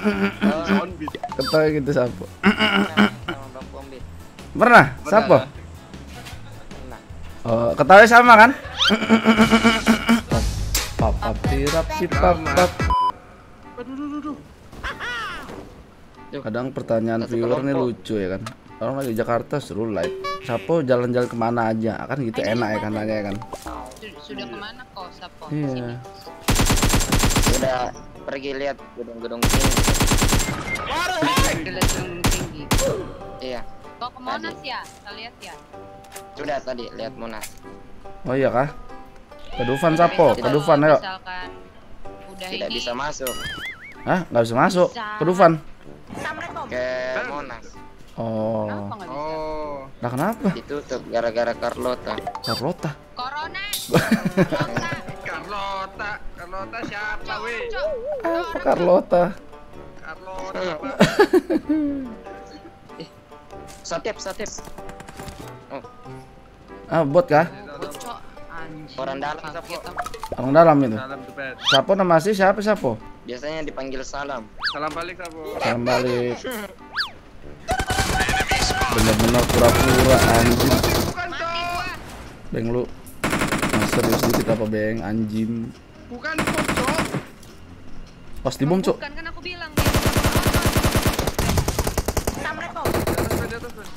Ketawa gitu Sapo. Sama Bang Pombit. Pernah? Sapo? Pernah. Oh, ketawa sama kan? Pap pap tirap pipap pap. Kadang pertanyaan viewer nih lucu ya kan. Orang lagi Jakarta seru live. Sapo jalan-jalan kemana aja? Kan gitu enak ya kan nanya kan. Sudah kemana kok Sapo? Iya. Sudah pergi lihat gedung-gedung tinggi. Gedung tinggi. Iya. Kau ke Monas ya? Kita lihat ya. Sudah tadi lihat Monas. Oh iya kah? Ke Dufan Sapo, ke Dufan ayo. Misalkan udah Tidak ini bisa masuk Hah? Nggak bisa masuk? Ke Dufan? ke Monas. Oh. kenapa nggak bisa? Nah kenapa? Ditutup gara-gara Carlota. Carlota. Corona. Carlota siapa weh? Apa Carlota? Carlota Pak. Satip. Oh, Ah, bot kah? Bocok anjing. orang dalam Kaget Sapo. aku. Orang dalam itu. Salam tuh Pet. Sapo nama asli siapa Sapo? Biasanya dipanggil salam. Salam balik Sapo. Salam balik. Bener-bener pura-pura anjing. Bukan Mati toh. gua. Beng lu. Mas serius dikit apa Beng anjing. Bukan pocok. Pas dibom cuk. Bukan kan aku bilang Di atas, Pet.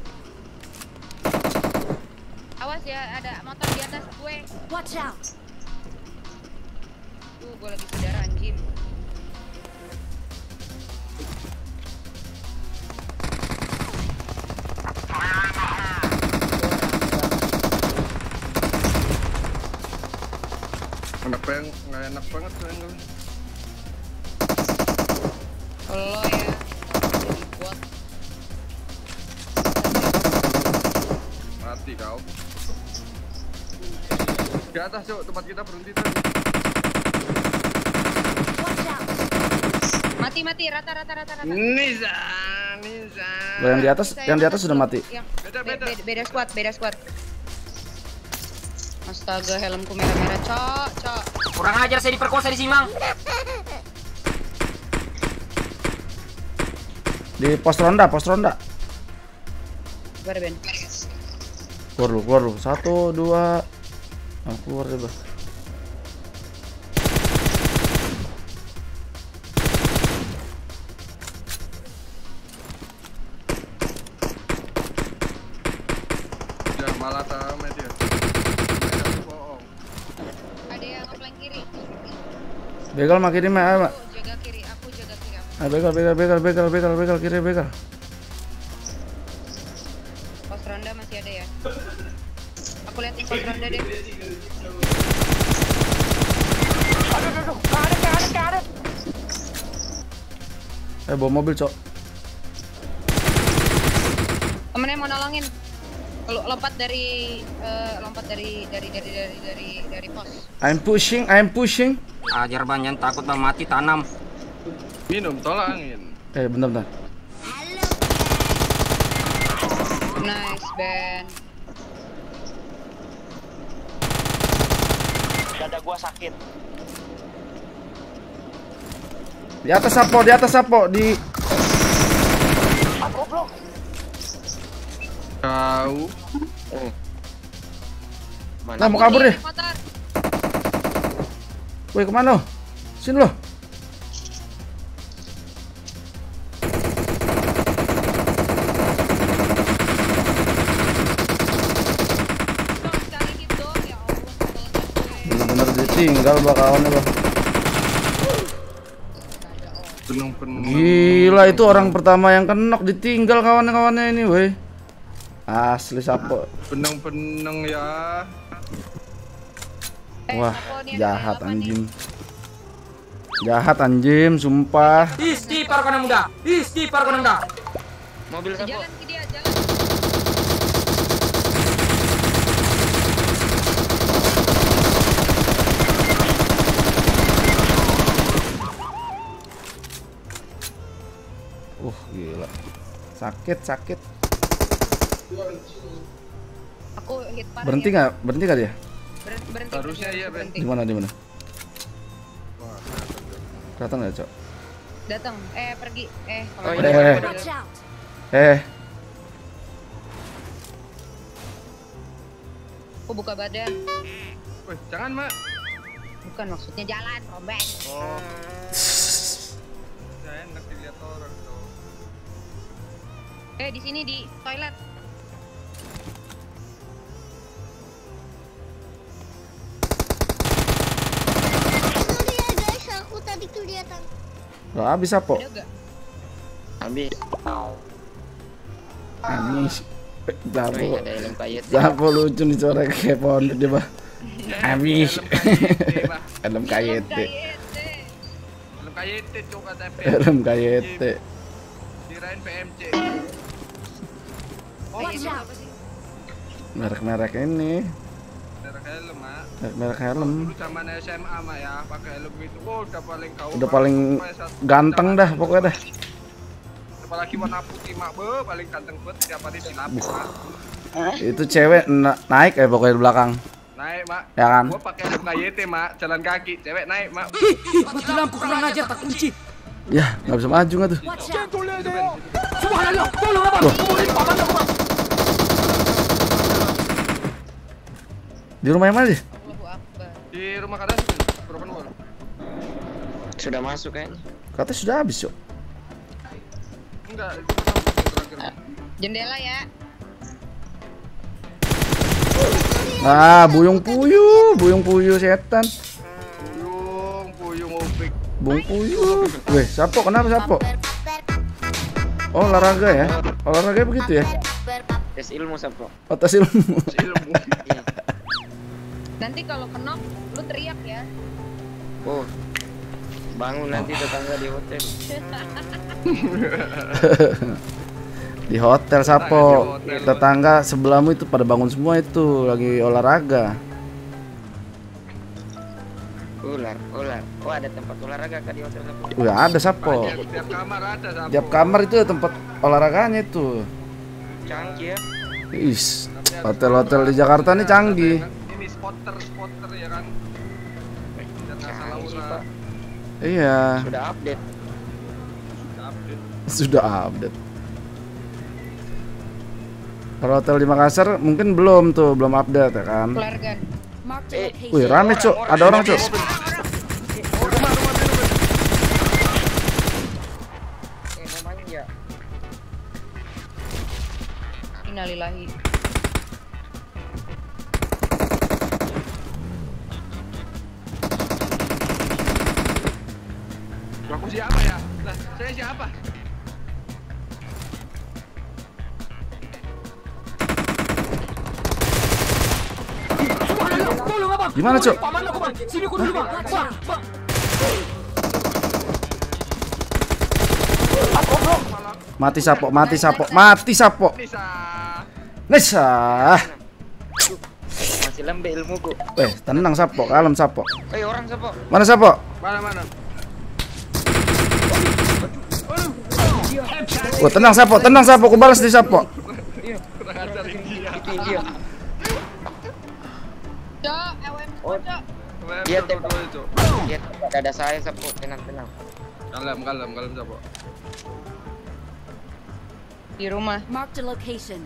awas ya, ada motor di atas gue. Watch out! Tuh, gue lagi saudara anjing. Nggak enak banget sayang. Lo ya, jadi bot. Mati kau. Di atas cok, tempat kita berhenti tadi. Watch out! Mati, rata. Niza. Lo yang di atas sudah mati. Beda squad. Astaga, helmku merah-merah, cok. Kurang ajar saya diperkosa di Simang. Di pos ronda. Bar Ben. Keluar lu. 1 2. Oh, keluar deh, Bang. Ya malah tahu media. Bohong. Ada yang ngeplank kiri. Begal makin ini mah. Aku jaga kiri. Ah, begal kiri begal. Pos ronda masih ada ya. Aku liatin pos ronda deh. Bawa mobil, Cok. Temennya mau nolongin. Lompat dari pos. I'm pushing. Ajar banyak takut bang mati tanam. Minum tolongin. Bentar. Nice Ben. Dada gua sakit. Di atas Sapo di Kau. Nah, mau kabur deh. Motor. Woi, kemana lo? Sini lo. Sekali hit dong, ya Allah. Bener-bener ditinggal bakawannya, Bang. Penuh. Gila, itu orang pertama yang kenok ditinggal kawan-kawannya ini, woi. Asli Sapo. Peneng ya. Wah, jahat anjing, sumpah. Istighfar kau muda. Mobil Sapo. Jalan ke dia, jalan. Gila. Sakit. Aku hit parah. Berhenti ya. nggak dia? Berhenti. Harusnya iya, Ben. berhenti. Di mana? Wah, Kelihatan nggak, Cok? Datang. Pergi. Kalau Oh, ada iya. mobil. Watch out! Aku buka badan. Wih, jangan, Mak. Bukan maksudnya jalan, rombeng. Oh. Ya enak dilihat orang tuh. Di sini di toilet. Sorry ya guys, aku tadi kelihatan. Gak habis apa? Ada gak? Habis. Habis. Japo. Wih, ada helm kayet. Japo lucu nih suara kayak pondok dia, Bah. Habis. Helm KYT. Belum KYT coba tapi. Helm KYT. Kirain PMC. Watch out! Merek-merek ini. Merek helm, Mak. Merek helm. Dulu zaman SMA, Mak ya, pakai helm gitu. Oh, udah paling kau. Udah paling ganteng dah pokoknya dah. Apalagi warna putih, Mak. Paling ganteng banget tiap hari silap, Mak. Itu cewek naik pokoknya di belakang. Naik, Mak. Ya kan? Gua pakai helm KYT, Mak. Jalan kaki, cewek naik, Mak. Mati lampu kurang ajar tak kunci. Ya, nggak bisa maju nggak tuh? Watch out! Subhanallah, tolong abang. Di rumah yang mana sih? Allahu Akbar. Di rumah kadang berapa nomor? Sudah masuk kayaknya. Katanya sudah habis, Cok. Enggak, itu kan terakhir. Jendela ya. Ah, buyung puyuh setan. Puyung opik. Bung puyuh. Weh, Sapo kenapa Sapo? Oh, olahraga ya? Olahraga begitu ya? Tes ilmu Sapo. Atas ilmu. Ilmu. Iya. Nanti kalau kenok, lu teriak ya. Oh. Bangun nanti tetangga di hotel. Di hotel Sapo. Tetangga sebelahmu itu pada bangun semua itu lagi olahraga. Ular. Oh, ada tempat olahraga kah di hotel Sapo? Wih, ada Sapo. Tiap kamar ada Sapo. Tiap kamar itu ada tempat olahraganya itu. Canggih ya. Is, hotel-hotel di Jakarta nih canggih. Ini spotter ya kan. Dan salah Canggih, ulah. Pak. Iya, Sudah update. Update. sudah update. Kalau hotel di Makassar mungkin belum update ya kan. Keluarga. Mark the Eh, location. Wih, rame Cuk, ada orang Cuk. Memang ya. Innalillahi. Aku siapa ya? Lah, saya siapa? Tolong abang. Gimana, Cuk? Paman aku, Bang. Sini aku dulu, Bang. Bang. Mati Sapo. Nisa. Nisa. Masih lembe ilmuku. Weh, tenang Sapo, kalem Sapo. Orang Sapo. Mana Sapo? Mana? Wah, tenang Sapo, aku balas di Sapo. Kurang ajar India. Itu India. Cok, Oh. Cok. Dia Dia itu. Lihat dada saya Sapo, tenang. Kalem Sapo. Di rumah. Mark the location.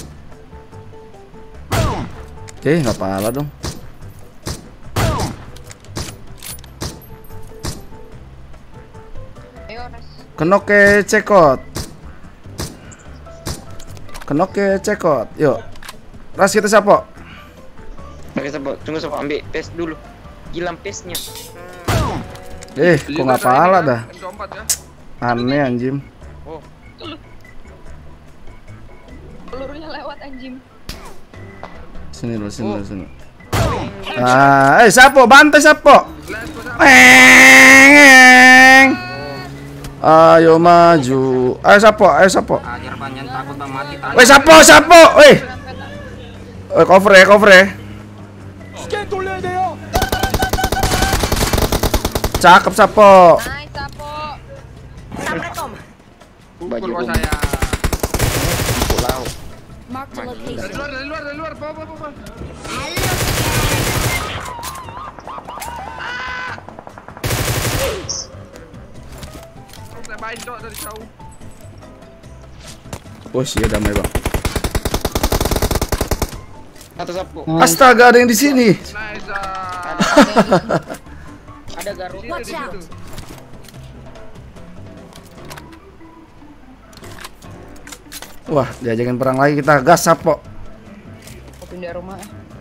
Nggak apa-apa dong. Ayo, Ras. Kenoke cekot. Yuk. Ras kita Sapo. Oke Sapo, tunggu Sapo, ambil paste dulu. Gilam paste-nya. Kok nggak pala dah. M24 ya. Aneh anjim. Oh, Pelurunya lewat anjing. Sini. Sapo, bantai Sapo. Ayo maju. Ayo Sapo. Ajar banyak takut bang mati tanam. Weh Sapo. Weh. Cover ya. Cakep Sapo. Nice, Sapo. Pukul bom. saya. Pulau. Mark the location. Dari luar. Bawa. ngapain cok dari jauh? Oh iya damai bang. Atas sapu. Astaga, ada yang di sini. Nice. Ada Garut. Watch out. Wah, diajakin perang lagi kita, gas Sapo. Mau pindah rumah.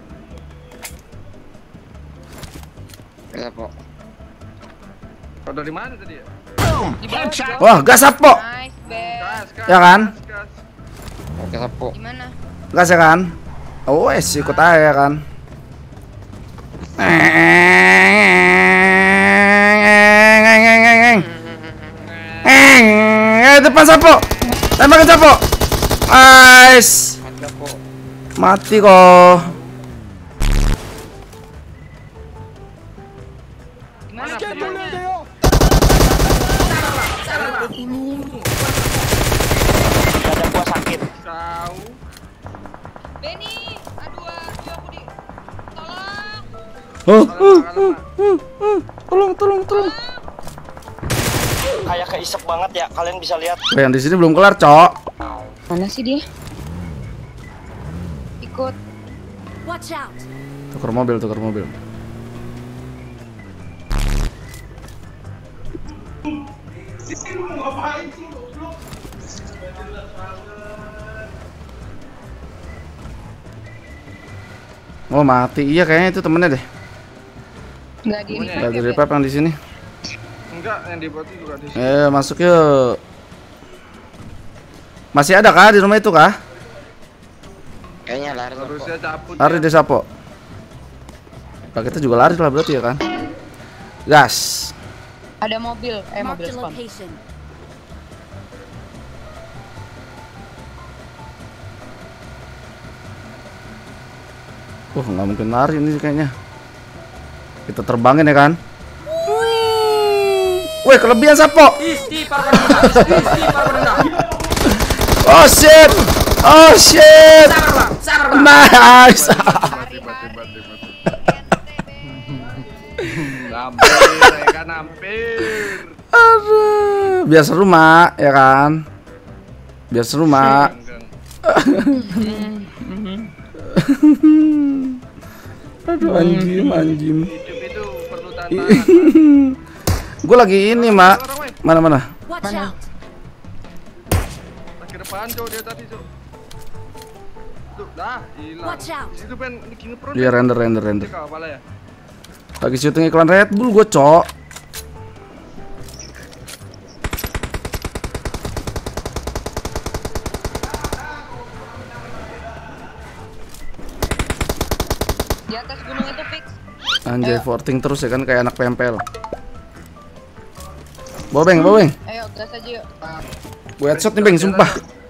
Sapu. Kau dari mana tadi ya? Di bawah, Bro. Wah, gas Sapo. Nice, Beb. Gas. Ya kan? Gas. Oke sapu. Di mana? Gas ya kan? Oh, ikut aja ya kan. Depan Sapo. Tembakin Sapo. Nice. Mati kok. Di mana? Ada gua sakit. Kau. Benny, aduh aku di tolong. Tolong. Kayak keisep banget ya. Kalian bisa lihat. Yang di sini belum kelar, Cok. Mana sih dia? Ikut. Watch out. Tukar mobil. Oh mati, iya kayaknya itu temennya deh. Enggak di Gak ada revive yang di sini. Enggak, yang di boti juga di sini. Masuk yuk. Masih ada kah di rumah itu kah? Kayaknya lari Harusnya cabut. Lari ya. deh Sapo. Nah, kita juga lari lah berarti ya kan? Gas. Ada mobil, mobil Marked a spawn. location. Nggak mungkin lari ini kayaknya. Kita terbangin ya kan? Wih, kelebihan Sapo. Oh shit. Nice. Hampir, ya kan hampir. Aduh, biar seru mak, ya kan? Biar seru mak. Aduh anjim. Hidup itu perlu tantangan. Gue lagi ini mak. Mana? Watch out. Ke depan cok dia tadi cok. Tuh, dah hilang. Watch out. Itu pen King Pro. Dia render. Kau apa ya? Lagi syuting iklan Red Bull gue cok. Di atas gunung itu fix. Anjay, forting terus ya kan kayak anak pempel. Bobeng. Ayo gas aja yuk. Gue headshot nih beng, sumpah.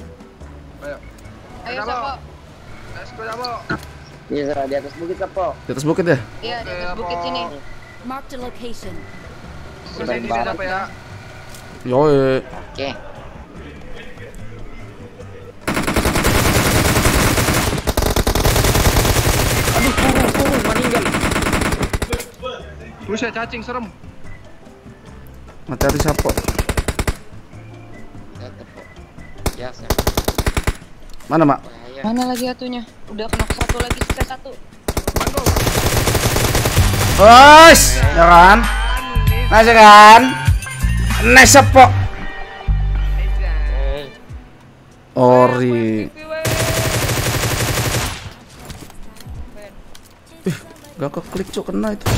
Ayo Sapo. Let's go Sapo. Iya, di atas bukit sapu. Di atas bukit ya? Iya, di atas bukit sini. Marked a location. Kesini dia apa ya? Yoi. Oke. Buset cacing serem. Hati-hati Sapo. Ya, Mana mak? Mana lagi atunya? Udah kena satu lagi, sisa satu. Mantul. Bos, ya kan? Nice ya kan? Nice Sapo. Ori. Gak keklik cok, kena itu.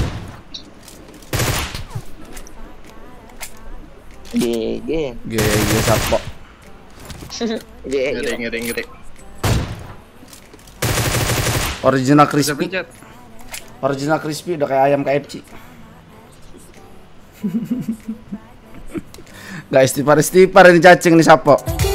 GG Sapo. Ngeri. Original crispy. Pencet. Original crispy udah kayak ayam KFC. Gak istighfar ini cacing nih Sapo.